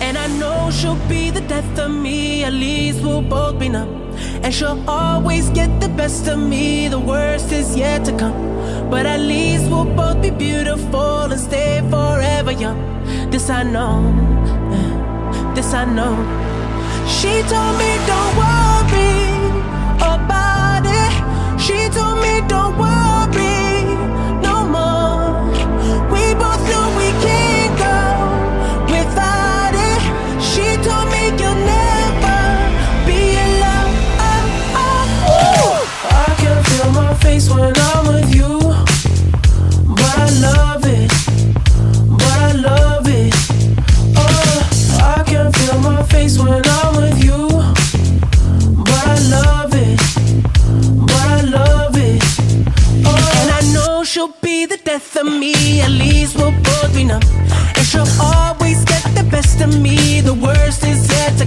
And I know she'll be the death of me, at least we'll both be numb. And she'll always get the best of me, the worst is yet to come. But at least we'll both be beautiful and stay forever young. This I know, this I know. She told me don't worry about it. She told me don't worry no more. We both know we can't go without it. She told me you'll never be alone. I can feel my face when I'm with you, but I love it, but I love it. I can feel my face when I'm with you, but I love it, but I love it. And I know she'll be the death of me, at least we'll both be numb. And she'll always get the best of me, the worst is yet